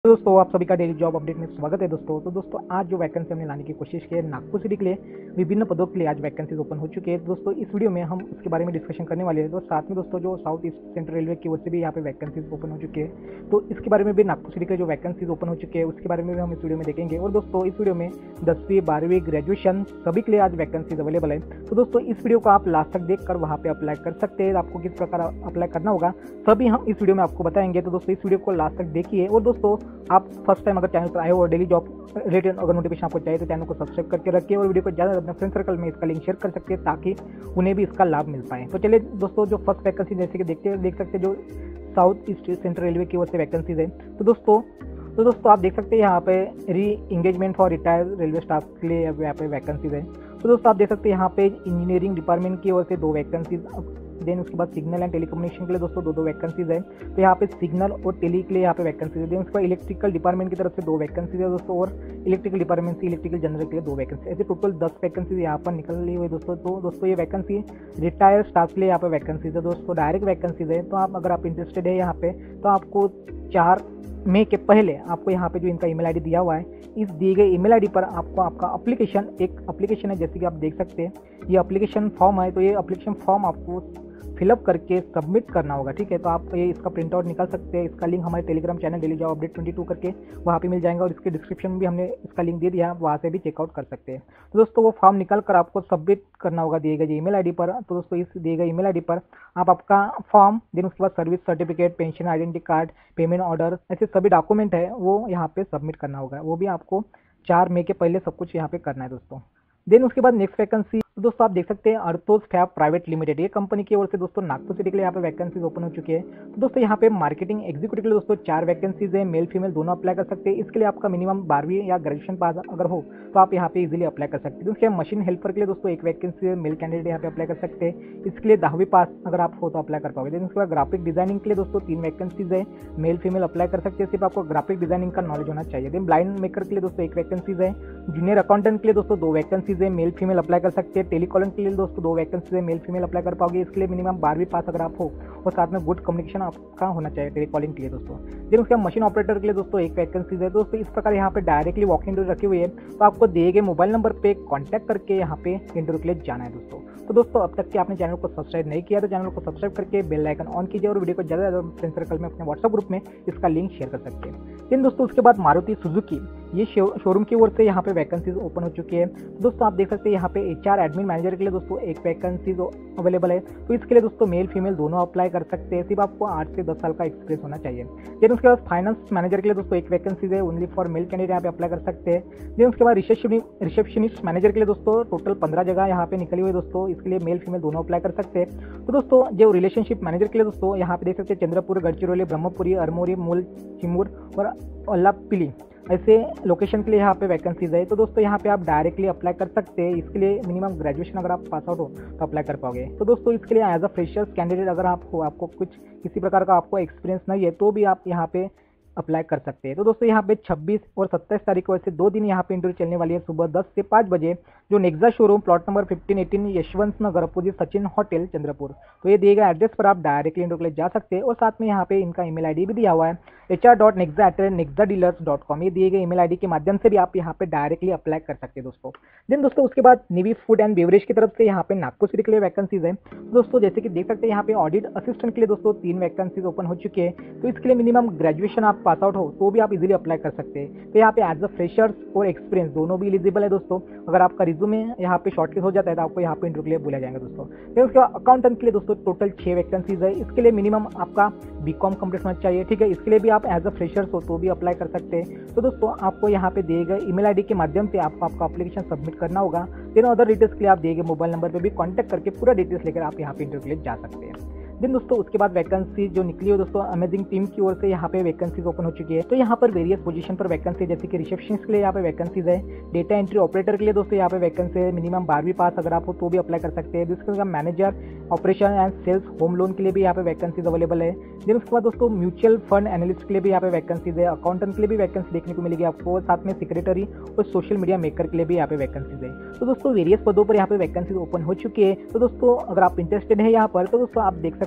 दोस्तों आप सभी का डेली जॉब अपडेट में स्वागत है दोस्तों आज जो वैकेंसी हमने लाने की कोशिश की है नागपुर सिटी के लिए विभिन्न पदों के लिए आज वैकेंसीज ओपन हो चुकी है। दोस्तों इस वीडियो में हम उसके बारे में डिस्कशन करने वाले हैं। तो साथ में दोस्तों जो साउथ ईस्ट सेंट्रल रेलवे की ओर से भी यहाँ पे वैकेंसीज ओपन हो चुकी है, तो इसके बारे में भी नागपुर सिटी के जो वैकेंसीज ओपन हो चुके हैं उसके बारे में भी हम इस वीडियो में देखेंगे। और दोस्तों इस वीडियो में 10वीं 12वीं ग्रेजुएशन सभी के लिए आज वैकेंसीज अवेलेबल है। तो दोस्तों इस वीडियो को आप लास्ट तक देख कर वहाँ पे अप्लाई कर सकते हैं। आपको किस प्रकार अप्लाई करना होगा सभी हम इस वीडियो में आपको बताएंगे। तो दोस्तों इस वीडियो को लास्ट तक देखिए। और दोस्तों आप फर्स्ट टाइम अगर चैनल पर आए हो और डेली जॉब रिलेटेड अगर नोटिफिकेशन आपको चाहिए तो चैनल को सब्सक्राइब करके रखिए और वीडियो को ज़्यादा अपने फ्रेंड सर्कल में इसका लिंक शेयर कर सकते हैं ताकि उन्हें भी इसका लाभ मिल पाए। तो चलिए दोस्तों जो फर्स्ट वैकेंसी जैसे कि देख सकते हैं जो साउथ ईस्ट सेंट्रल रेलवे की ओर से वैकेंसीज है। तो दोस्तों आप देख सकते हैं यहाँ पे reengagement for retired railway staff के लिए यहाँ पे वैकेंसीज है। तो दोस्तों आप देख सकते हैं यहाँ पे इंजीनियरिंग डिपार्टमेंट की ओर से 2 वैकेंसीज, देन उसके बाद सिग्नल एंड टेलीकम्युनिकेशन के लिए दोस्तों 2 वैकेंसीज है। तो यहाँ पे सिग्नल और टेली के लिए यहाँ पे वैकेंसीज है। देन उसके बाद इलेक्ट्रिकल डिपार्टमेंट की तरफ से 2 वैकेंसीज है दोस्तों, और इलेक्ट्रिकल डिपार्टमेंट से इलेक्ट्रिकल जनरल के लिए 2 वैकेंसी, ऐसे टोटल 10 वैकेंसीज यहाँ पर निकली हुई दोस्तों। तो दोस्तों ये वैकेंसी रिटायर्ड स्टाफ के लिए यहाँ पे वैकेंसीज है दोस्तों, डायरेक्ट वैकेंसीज है। तो आप अगर आप इंटरेस्टेड है यहाँ पे तो आपको 4 मई के पहले आपको यहाँ पे जो इनका ईमेल आईडी दिया हुआ है, इस दिए गए ईमेल आईडी पर आपको आपका एक एप्लीकेशन है जैसे कि आप देख सकते हैं ये एप्लीकेशन फॉर्म है। तो ये एप्लीकेशन फॉर्म आपको फिलअप करके सबमिट करना होगा, ठीक है। तो आप ये इसका प्रिंट आउट निकाल सकते हैं। इसका लिंक हमारे Telegram channel daily job update 22 करके वहाँ पे मिल जाएगा और इसके डिस्क्रिप्शन में भी हमने इसका लिंक दे दिया है, वहाँ से भी चेकआउट कर सकते हैं। तो दोस्तों वो फॉर्म निकाल कर आपको सबमिट करना होगा दिए गए ईमेल आईडी पर। तो दोस्तों इस दिए गए ईमेल आईडी पर आप आपका फॉर्म, देन उसके बाद service certificate, pension identity card, payment order, ऐसे सभी डॉक्यूमेंट है वो यहाँ पे सबमिट करना होगा। वो भी आपको 4 मई के पहले सब कुछ यहाँ पे करना है दोस्तों। देन उसके बाद नेक्स्ट वैकेंसी दोस्तों आप देख सकते हैं अर्थोस फैब प्राइवेट लिमिटेड, ये कंपनी की ओर से दोस्तों नागपुर सिटी के लिए यहाँ पे वैकेंसीज ओपन हो चुकी है। तो दोस्तों यहाँ पे मार्केटिंग एग्जीक्यूटिव के लिए दोस्तों 4 वैकेंसीज है, मेल फीमेल दोनों अप्लाई कर सकते हैं। इसके लिए आपका मिनिमम 12वीं या ग्रेजुएशन पास अगर हो तो आप यहाँ पे इजीली अप्लाई कर सकते हैं। उसके मशीन हेल्पर के लिए दोस्तों 1 वैकेंसी है, मेल कैंडिडेट यहाँ पे अप्लाई कर सकते हैं। इसके लिए 10वीं पास अगर आप हो तो अप्लाई कर पाओगे। देन उसके बाद ग्राफिक डिजाइनिंग के लिए दोस्तों 3 वैकेंसीज है, मेल फीमेल अप्लाई कर सकते हैं। सिर्फ आपको ग्राफिक डिजाइनिंग का नॉलेज होना चाहिए। देन ब्लाइंड मेकर के लिए दोस्तों 1 वैकेंसीज है, जूनियर अकाउंटेंट के लिए दोस्तों 2 वैकेंसीज है, मेल फीमेल अप्लाई कर सकते हैं। टेलीकॉलर के लिए दोस्तों 2 वैकेंसी है, मेल फीमेल अप्लाई कर पाओगे। इसके लिए मिनिमम 12वीं पास अगर आप हो और साथ में गुड कम्युनिकेशन आपका होना चाहिए टेलीकॉलिंग के लिए दोस्तों। देन उसके बाद मशीन ऑपरेटर के लिए दोस्तों 1 वैकेंसीज है दोस्तों। इस प्रकार यहाँ पे डायरेक्टली वॉक इन रखी हुई है, तो आपको दिए गए मोबाइल नंबर पे कॉन्टैक्ट करके यहाँ पे इंटरव्यू के लिए जाना है दोस्तों। तो दोस्तों अब तक कि आपने चैनल को सब्सक्राइब नहीं किया तो चैनल को सब्सक्राइब करके बेल आइकन ऑन कीजिए और वीडियो को ज़्यादा से ज़्यादा फ्रेंड सर्कल में अपने व्हाट्सएप ग्रुप में इसका लिंक शेयर कर सकते हैं। देन दोस्तों उसके बाद मारुति सुजुकी ये शोरूम की ओर से यहाँ पे वैकेंसीज ओपन हो चुकी है। दोस्तों आप देख सकते हैं यहाँ पे HR एडमिन मैनेजर के लिए दोस्तों 1 वैकेंसीज अवेलेबल है। तो इसके लिए दोस्तों मेल फीमेल दोनों अप्लाई कर सकते हैं। सिर्फ आपको 8 से 10 साल का एक्सपीरियंस होना चाहिए। देन उसके बाद फाइनेंस मैनेजर के लिए दोस्तों 1 वैकेंसीज है, ओनली फॉर मेल कैंडिडेट यहाँ पे अप्लाई कर सकते हैं। देन उसके बाद रिसेप्शनिस्ट मैनेजर के लिए दोस्तों टोटल 15 जगह यहाँ पे निकली हुई दोस्तों। इसके लिए मेल फीमेल दोनों अप्लाई कर सकते हैं। तो दोस्तों जो रिलेशनशिप मैनेजर के लिए दोस्तों यहाँ पे देख सकते हैं चंद्रपुर, गढ़चिरौली, ब्रह्मपुरी, अरमोरी, मूल, चिमूर और अल्लापल्ली ऐसे लोकेशन के लिए यहाँ पे वैकेंसीज है। तो दोस्तों यहाँ पे आप डायरेक्टली अप्लाई कर सकते हैं। इसके लिए मिनिमम ग्रेजुएशन अगर आप पास आउट हो तो अप्लाई कर पाओगे। तो दोस्तों इसके लिए एज अ फ्रेशर्स कैंडिडेट अगर आपको कुछ किसी प्रकार का आपको एक्सपीरियंस नहीं है तो भी आप यहाँ पे अप्लाई कर सकते हैं। तो दोस्तों यहाँ पे 26 और 27 तारीख को ऐसे 2 दिन यहाँ पे इंटरव्यू चलने वाली है, सुबह 10 से 5 बजे, जो Nexa showroom plot number 1518 Yashwant Nagar opposite Sachin hotel Chandrapur. तो ये दिए गए एड्रेस पर आप डायरेक्टली इंटरव्यू के लिए जा सकते हैं और साथ में यहाँ पे इनका ईमेल आईडी भी दिया हुआ है hr.nexa@nexadealers.com। ये दिए गए ईमेल आईडी के माध्यम से भी आप यहाँ पे डायरेक्टली अप्लाई कर सकते हैं दोस्तों। देन दोस्तों उसके बाद निवी फूड एंड बेवरेज की तरफ से यहाँ पे नागपुर सिटी के लिए वैकेंसीज है। दोस्तों जैसे कि देख सकते हैं यहाँ पे ऑडिट असिस्टेंट के लिए दोस्तों 3 वैकेंसीज ओपन हो चुके हैं। तो इसके लिए मिनिमम ग्रेजुएशन आप पास आउट हो तो भी आप इजीली अप्लाई कर सकते हैं। तो यहाँ पे एज अ फ्रेशर्स और एक्सपीरियंस दोनों भी एलिजिबल है दोस्तों। अगर आपका रिज्यूमे यहाँ पे शॉर्टलिस्ट हो जाता है तो आपको यहाँ पे इंटरव्यू के लिए बुलाया जाएगा दोस्तों। फिर उसके बाद अकाउंटेंट के लिए दोस्तों टोटल 6 वैकेंसीज है। इसके लिए मिनिमम आपका बीकॉम कंप्लीट होना चाहिए, ठीक है। इसके लिए भी आप एज अ फ्रेशर्स हो तो भी अप्लाई कर सकते हैं। तो दोस्तों आपको यहाँ पे दिए गए ईमेल आईडी के माध्यम से आपको आपका एप्लीकेशन सबमिट करना होगा। देन अदर डिटेल्स के लिए आप दिए गए मोबाइल नंबर पे भी कांटेक्ट करके पूरा डिटेल्स लेकर आप यहाँ पे इंटरव्यू के लिए जा सकते हैं। देन दोस्तों उसके बाद वैकेंसी जो निकली हो दोस्तों अमेजिंग टीम की ओर से यहाँ पे वैकेंसीज ओपन हो चुकी है। तो यहाँ पर वेरियस पोजीशन पर वैकेंसी जैसे कि रिसेप्शनिस्ट के लिए यहाँ पे वैकेंसीज है, डेटा एंट्री ऑपरेटर के लिए दोस्तों यहाँ पे वैकेंसी है, मिनिमम 12वीं पास अगर आप हो तो भी अप्लाई कर सकते हैं। जिसका manager operation and sales home loan के लिए भी यहाँ पे वैकेंसीज अवेलेबल है। देन उसके बाद दोस्तों म्यूचुअल फंड एनालिस्ट के लिए भी यहाँ पे वैकेंसीज है, अकाउंटेंट के लिए भी वैकेंसी देखने को मिलेगी आपको, साथ में सेक्रेटरी और सोशल मीडिया मेकर के लिए भी यहाँ पे वैकेंसीज है। तो दोस्तों वेरियस पदों पर यहाँ पे वैकेंसीज ओपन हो चुकी है। तो दोस्तों अगर आप इंटरेस्टेड है यहाँ पर तो दोस्तों आप देख सकते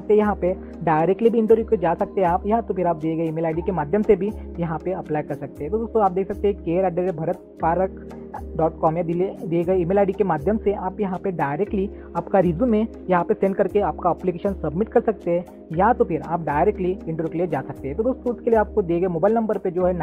सकते हैं यहाँ पे डायरेक्टली भी इंटरव्यू को जा सकते हैं आप, या तो फिर आप दिए गए ईमेल आईडी के माध्यम से भी यहाँ पे अप्लाई कर सकते हैं। तो दोस्तों आप देख सकते हैं care@bharatparak.com या दिए गए ईमेल आईडी के माध्यम से आप यहाँ पे डायरेक्टली आपका रिज्यूमे यहाँ पे सेंड करके आपका एप्लीकेशन सबमिट कर सकते हैं, या तो फिर आप डायरेक्टली इंटरव्यू के लिए जा सकते हैं। तो दोस्तों उसके लिए आपको दिए गए मोबाइल नंबर पे जो है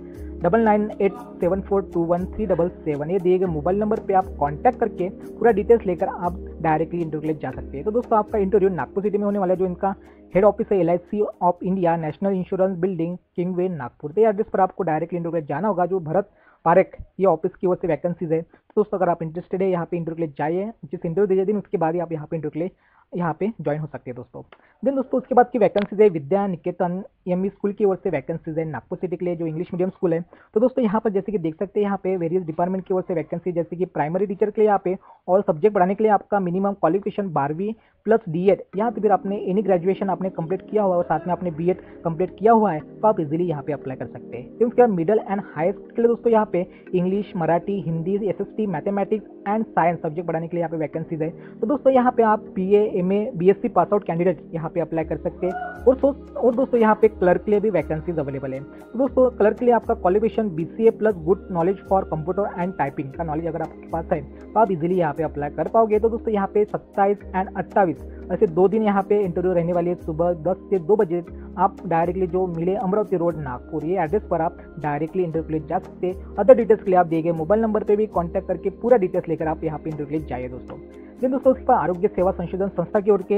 989987421377 ये दिए गए मोबाइल नंबर पे आप कांटेक्ट करके पूरा डिटेल्स लेकर आप डायरेक्टली इंटरव्यू के लिए जा सकते हैं। तो दोस्तों आपका इंटरव्यू नागपुर सिटी में होने वाला है, जो इनका हेड ऑफिस है LIC of India national insurance building Kingsway Nagpur. तो एड्रेस पर आपको डायरेक्टली इंटरव्यू के लिए जाना होगा, जो भरत पारेख ये ऑफिस की ओर से वैकेंसीज है। तो दोस्तों अगर आप इंटरेस्टेड है यहाँ पे इंटरव्यू के लिए जाइए, जिस इंटरव्यू दीजिए दिन उसके बाद ही आप यहाँ पे इंटरव्यू के लिए यहाँ पे ज्वाइन हो सकते हैं दोस्तों। देन दोस्तों उसके बाद की वैकेंसीज है विद्या निकेतन EMI स्कूल की ओर से वैकेंसीज है नागपुर सिटी के लिए, जो इंग्लिश मीडियम स्कूल है। तो दोस्तों यहाँ पर जैसे कि देख सकते हैं यहाँ पे वेरियस डिपार्टमेंट की ओर से वैकेंसी, जैसे कि प्राइमरी टीचर के लिए यहाँ पे ऑल सब्जेक्ट पढ़ाने के लिए आपका मिनिमम क्वालिफिकेशन 12वीं प्लस DED, या तो फिर आपने एनी ग्रेजुएशन आपने कंप्लीट किया हुआ और साथ में आपने BEd कंप्लीट किया हुआ है, तो आप इजीली यहाँ पे अप्लाई कर सकते हैं। तो उसके बाद मिडिल एंड हाई स्कूल के लिए दोस्तों यहाँ पे English, Marathi, Hindi, SST, mathematics and science subject पढ़ाने के लिए यहाँ पे वैकेंसीज है। तो दोस्तों यहाँ पे आप BA, MA, BSc pass out candidate यहाँ पे अप्लाई कर सकते हैं। और दोस्तों यहाँ पे क्लर्क के लिए भी वैकेंसीज अवेलेबल है। तो दोस्तों क्लर्क के लिए आपका qualification BCA plus good knowledge for computer and typing का नॉलेज अगर आपके पास है तो आप इजीली यहाँ पे अप्लाई कर पाओगे। तो दोस्तों यहाँ पे 27 एंड 28 ऐसे 2 दिन यहाँ पे इंटरव्यू रहने वाली है, सुबह 10 से 2 बजे आप डायरेक्टली जो मिले अमरावती रोड नागपुर ये एड्रेस पर आप डायरेक्टली इंटरव्यू के लिए जा सकते हैं। अदर डिटेल्स के लिए आप दिए गए मोबाइल नंबर पे भी कांटेक्ट करके पूरा डिटेल्स लेकर आप यहाँ पे इंटरव्यू के लिए जाइए दोस्तों। फिर दोस्तों उसके बाद आरोग्य सेवा संशोधन संस्था की ओर के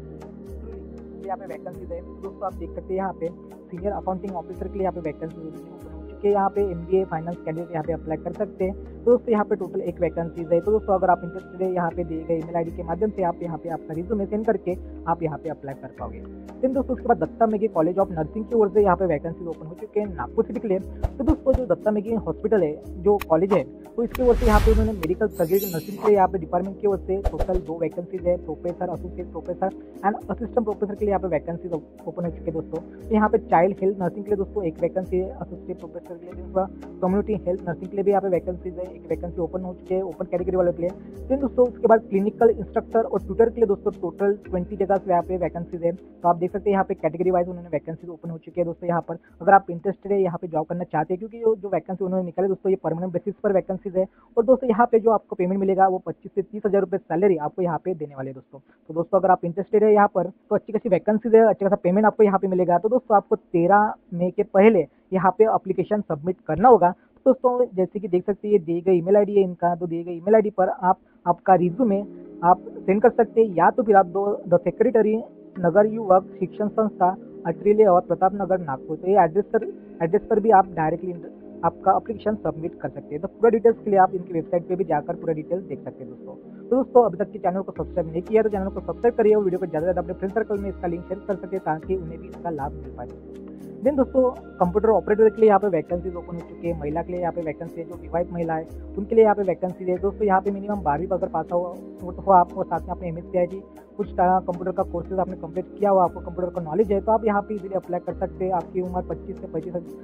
यहाँ पे वैकेंसीज है। दोस्तों आप देख सकते हैं यहाँ पे सीनियर अकाउंटिंग ऑफिसर के लिए यहाँ पे वैकेंसी हो चुकी है। यहाँ पे MBA फाइनेंस कैंडिडेट यहाँ पे अप्लाई कर सकते हैं। तो दोस्तों यहाँ पे टोटल 1 वैकेंसीज है। तो दोस्तों अगर आप इंटरेस्टेड है यहाँ पे दिए गए ईमेल आईडी के माध्यम से आप यहाँ पे आपका रिज्यूमे सेंड करके आप यहाँ पे अप्लाई कर पाओगे। फिर दोस्तों उसके बाद Datta Meghe college of nursing की ओर से यहाँ पे वैकेंसीज ओपन हो चुके हैं नागपुर सिटी के लिए। तो दोस्तों जो दत्ता मेघे हॉस्पिटल है, जो कॉलेज है, तो इसकी ओर से यहाँ पे उन्होंने मेडिकल सर्जरी नर्सिंग के लिए यहाँ पे डिपार्टमेंट की ओर से टोटल 2 वैकेंसीज है, professor, associate professor and assistant professor के लिए यहाँ पे वैकेंसीज ओपन हो चुके हैं दोस्तों। तो यहाँ पे चाइल्ड हेल्थ नर्सिंग के लिए दोस्तों 1 वैकेंसी है, एसोसिएट प्रोफेसर के लिए, कम्युनिटी हेल्थ नर्सिंग के लिए भी यहाँ पे वैकेंसीज है, 1 वैकेंसी ओपन हो चुकी है ओपन कैटेगरी वाले के लिए। फिर दोस्तों उसके बाद क्लिनिकल इंस्ट्रक्टर और ट्यूटर के लिए दोस्तों टोटल 20 जगह से यहाँ पे वैकेंसीज है। तो आप देख सकते हैं यहाँ पे कैटेगरी वाइज उन्होंने वैकेंसीज ओपन हो चुकी है दोस्तों। यहाँ पर अगर आप इंटरेस्टेड है यहाँ पे जॉब करना चाहते हैं, क्योंकि जो वैकेंसी उन्होंने निकाले दोस्तों ये परमानेंट बेसिस पर वैकेंसीज है। और दोस्तों यहाँ पे जो आपको पेमेंट मिलेगा वो 25 से 30 हज़ार रुपये सैलरी आपको यहाँ पे देने वाले दोस्तों। तो दोस्तों अगर आप इंटरेस्टेड है यहाँ पर तो अच्छी खासी वैकेंसीज है, अच्छा खासा पेमेंट आपको यहाँ पे मिलेगा। तो दोस्तों आपको 13 मई के पहले यहाँ पे अप्लीकेशन सबमिट करना होगा। दोस्तों जैसे कि देख सकते हैं ये दिए गए ईमेल आईडी है इनका, तो दिए गए ईमेल आईडी पर आप आपका रिज्यूमे आप सेंड कर सकते हैं, या तो फिर आप द सेक्रेटरी नगर युवक शिक्षण संस्था अटरीले और प्रताप नगर नागपुर, तो ये एड्रेस पर भी आप डायरेक्टली आपका एप्लीकेशन सबमिट कर सकते हैं। तो पूरा डिटेल्स के लिए आप इनकी वेबसाइट पे भी जाकर पूरा डिटेल्स देख सकते हैं दोस्तों। तो दोस्तों अभी तक के चैनल को सब्सक्राइब नहीं किया तो चैनल को सब्सक्राइब करिए और वीडियो को ज़्यादा से ज़्यादा अपने फ्रेंड सर्कल में इसका लिंक शेयर कर सके ताकि उन्हें भी इसका लाभ मिल पाए। देन दोस्तों कंप्यूटर ऑपरेटर के लिए यहाँ पे वैकेंसीज ओपन हो चुकी है। महिला के लिए यहाँ पे वैकेंसी है, जो विवाहित महिला है उनके लिए यहाँ पे वैकेंसी है दोस्तों। यहाँ पे मिनिमम 12वीं अगर पास हो आपको, साथ में आपने MSc कुछ कंप्यूटर का कोर्सेज आपने कंप्लीट किया हुआ, आपको कंप्यूटर का नॉलेज है, तो आप यहाँ पे इजीली अप्लाई कर सकते हैं। आपकी उम्र 25 से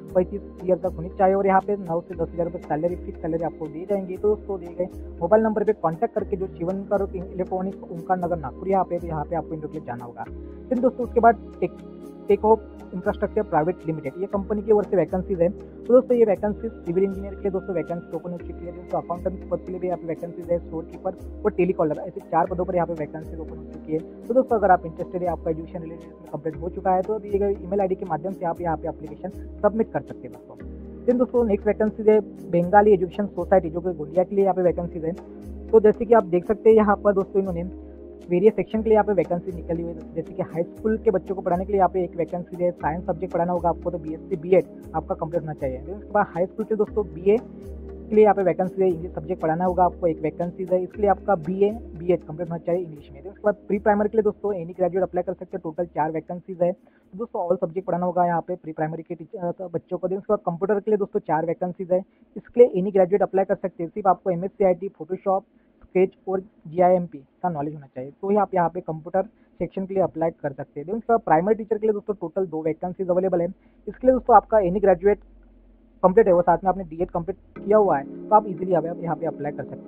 35 ईयर तक होनी चाहिए और यहाँ पे 9 से 10 हज़ार रुपये सैलरी फिक्स सैलरी आपको दी जाएंगी। तो दोस्तों दिए गए मोबाइल नंबर पे कांटेक्ट करके जो शिवनकर इलेक्ट्रॉनिक्स ओमकार नगर नागपुर यहाँ पे आपको इंटरव्यू के लिए जाना होगा। फिर दोस्तों उसके बाद tech off infrastructure private limited ये कंपनी की ओर से वैकेंसीज है। तो दोस्तों ये वैकेंसी सिविल इंजीनियर के लिए दोस्तों वैकेंसी ओपन हो चुकी है। दोस्तों अकाउंटेंट पद के लिए भी यहाँ पे वैकेंसीज है, स्टोर कीपर और टेलीकॉलर, ऐसे 4 पदों पर यहाँ पे वैकेंसीज ओपन हो चुकी है। तो दोस्तों अगर आप इंटरेस्टेड है, आपका एजुकेशन रिलेटेड कंप्लीट हो चुका है, तो दिए गए ईमेल आईडी के माध्यम से आप यहाँ पे एप्लीकेशन सबमिट कर सकते हैं दोस्तों। फिर दोस्तों नेक्स्ट वैकेंसीज है बंगाली एजुकेशन सोसाइटी, जो कि गोंदिया के लिए यहाँ पे वैकेंसीज है। तो जैसे कि आप देख सकते हैं यहाँ पर दोस्तों इन्होंने वेरियस सेक्शन के लिए यहाँ पे वैकेंसी निकली हुई है। जैसे कि हाई स्कूल के बच्चों को पढ़ाने के लिए यहाँ पे 1 वैकेंसी है, साइंस सब्जेक्ट पढ़ाना होगा आपको, तो BSc BEd आपका कंप्लीट होना चाहिए। उसके बाद हाई स्कूल के दोस्तों BA के लिए यहाँ पे वैकेंसी है, इंग्लिश सब्जेक्ट पढ़ाना होगा आपको, 1 वैकेंसी है, इसके लिए आपका BA BEd कंप्लीट होना चाहिए इंग्लिश में। उसके बाद प्री प्राइमरी के लिए दोस्तों एनी ग्रेजुएट अप्लाई कर सकते हैं, टोटल 4 वैकेंसीज है। तो दोस्तों ऑल सब्जेक्ट पढ़ाना होगा यहाँ पे प्री प्राइमरी के बच्चों को। उसके बाद कंप्यूटर के लिए दोस्तों 4 वैकेंसीज है, इसके लिए एनी ग्रेजुएट अप्लाई कर सकते हैं। सिर्फ आपको MSc फोटोशॉप स्केच और GIMP का नॉलेज होना चाहिए, तो ही आप यहाँ पे कंप्यूटर सेक्शन के लिए अप्लाई कर सकते हैं। उसका प्राइमरी टीचर के लिए दोस्तों टोटल 2 वैकेंसीज अवेलेबल है। इसके लिए दोस्तों आपका एनी ग्रेजुएट कंप्लीट है, वो साथ में आपने DEd कंप्लीट किया हुआ है, तो आप इजीली यहाँ पे अप्लाई कर सकते हैं। तो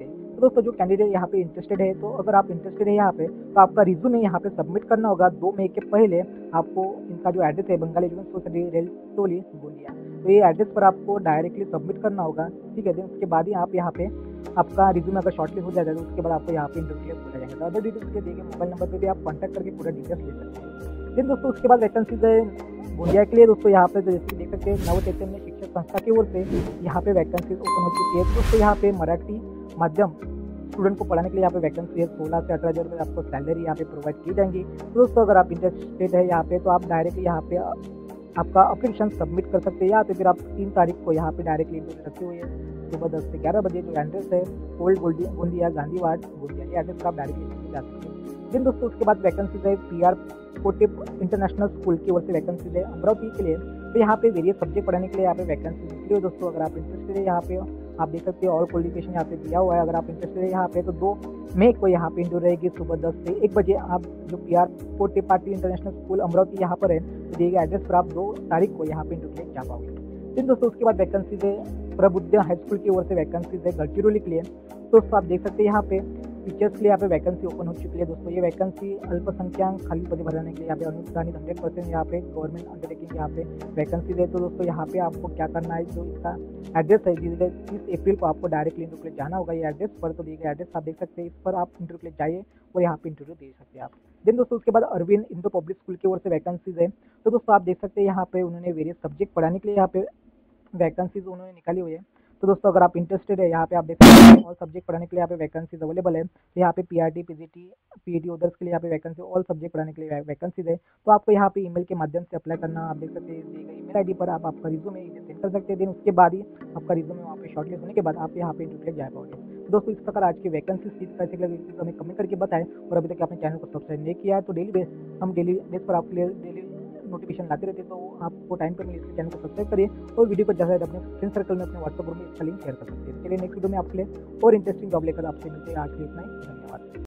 दोस्तों जो कैंडिडेट यहाँ पे इंटरेस्टेड है, तो अगर आप इंटरेस्टेड है यहाँ पे, तो आपका रिज्यूमे यहाँ पे सबमिट करना होगा 2 मई के पहले। आपको इनका जो एड्रेस है बंगाल एजुकेशन सोसाइटी रेलटोली गोंदिया, तो ये एड्रेस पर आपको डायरेक्टली सबमिट करना होगा, ठीक है। देन उसके बाद ही आप यहाँ पे आपका रिज्यूमे अगर शॉर्टलिस्ट हो जाएगा तो उसके बाद आपको यहाँ पे इंटरव्यू बोला जाएगा। तो अदर डिटेल्स के दिए गए मोबाइल नंबर पर भी आप कॉन्टैक्ट करके पूरा डिटेल्स ले सकते हैं। देन दोस्तों उसके बाद वैकेंसीज है गोंदिया के लिए। दोस्तों यहाँ पे जैसे देख सकते हैं नव चैतन्य शिक्षक संस्था की ओर से यहाँ पे वैकेंसीज ओपन हो चुकी है। दोस्तों यहाँ पे मराठी माध्यम स्टूडेंट को पढ़ाने के लिए यहाँ पे वैकेंसी है। 16 से 18 हज़ार आपको सैलरी यहाँ पे प्रोवाइड की जाएंगी। तो दोस्तों अगर आप इंटरेस्टेड है यहाँ पे, तो आप डायरेक्टली यहाँ पे आपका अप्लीकेशन सबमिट कर सकते हैं, या तो फिर आप 3 तारीख को यहाँ पे डायरेक्टली इंटरव्यू रखे हुए हैं सुबह 10 से 11 बजे। जो एड्रेस है ओल्ड गोंदिया गांधी वार्ड गोंदिया, ये एड्रेस पर आप डायरेक्टली जा सकते हैं। देन दोस्तों उसके बाद वैकेंसीज है PR कोटिप इंटरनेशनल स्कूल की ओर से वैकेंसीज है अमरावती के लिए। तो यहाँ पे वेरियस सब्जेक्ट पढ़ाने के लिए यहाँ पे वैकेंसी निकली हुई है। दोस्तों अगर आप इंटरेस्टेड है यहाँ पे, आप देख सकते हैं ऑल क्वालिफिकेशन यहाँ पे दिया हुआ है। अगर आप इंटरेस्टेड है यहाँ पे, तो 2 मई को यहाँ पे इंटरव्यू रहेगी सुबह 10 से 1 बजे। आप जो PR कोटिप पार्टी इंटरनेशनल स्कूल अमरावती यहाँ पर है, तो दिए गए एड्रेस पर आप 2 तारीख को यहाँ पे इंटरव्यू जा पाओगे। फिर दोस्तों उसके बाद वैकेंसीज है प्रबुद्ध हाई स्कूल की ओर से वैकेंसीज है गढ़चिरौली के लिए। तो आप देख सकते हैं यहाँ पे टीचर्स के लिए यहाँ पे वैकेंसी ओपन हो चुकी है। दोस्तों ये वैकेंसी अल्पसंख्यक खाली पद भरने के लिए यहाँ पे अनुदानित 100% यहाँ पे गवर्नमेंट अंडरटेकिंग यहाँ पे वैकेंसी है। तो दोस्तों यहाँ पे आपको क्या करना है, जो इसका एड्रेस है 30 अप्रैल को आपको डायरेक्टली इंटरव्यू के लिए जाना होगा। ये एड्रेस पर तो दिए गए एड्रेस आप देख सकते हैं, इस पर आप इंटरव्यू के लिए जाइए और यहाँ पे इंटरव्यू दे सकते हैं आप। देन दोस्तों उसके बाद अरविंद इंडो पब्लिक स्कूल की ओर से वैकेंसीज है। तो दोस्तों आप देख सकते हैं यहाँ पे उन्होंने वेरियस सब्जेक्ट पढ़ाने के लिए यहाँ पे वैकेंसीज उन्होंने निकाली हुई है। तो दोस्तों अगर आप इंटरेस्टेड है यहाँ पे, आप देख सकते हैं ऑल सब्जेक्ट पढ़ाने के लिए यहाँ पे वैकेंसीज अवेलेबल है। तो यहाँ पे PRT PGT PET ओदर्स के लिए यहाँ पे वैकेंसी, ऑल सब्जेक्ट पढ़ाने के लिए वैकेंसीज है। तो आपको यहाँ पे ईमेल के माध्यम से अप्लाई करना, आप देख सकते हैं दिए गए ईमेल ID पर आप आपका रिज्यूमे सेंड कर सकते हैं। दिन उसके बाद ही आपका रिज्यूमे वहाँ पे शॉर्टलिस्ट होने के बाद आप यहाँ पे इंटरव्यू जा पाओगे। तो दोस्तों इस प्रकार आज की वैकेंसी सीट कैसे लगी हमें कमेंट करके बताएं, और अभी तक आपने चैनल को सब्सक्राइब नहीं किया है तो हम डेली बेस पर आपके लिए डेली नोटिफिकेशन लाते रहते हैं। तो आपको टाइम पर मिले इसलिए चैनल को सब्सक्राइब करिए और वीडियो को ज़्यादा अपने फ्रेंड सर्कल में, अपने व्हाट्सएप ग्रुप में इसका लिंक शेयर कर सकते हैं। इसके लिए नेक्स्ट वीडियो में आपके लिए और इंटरेस्टिंग जॉब लेकर आपसे मिलते हैं। आज के लिए इतना ही।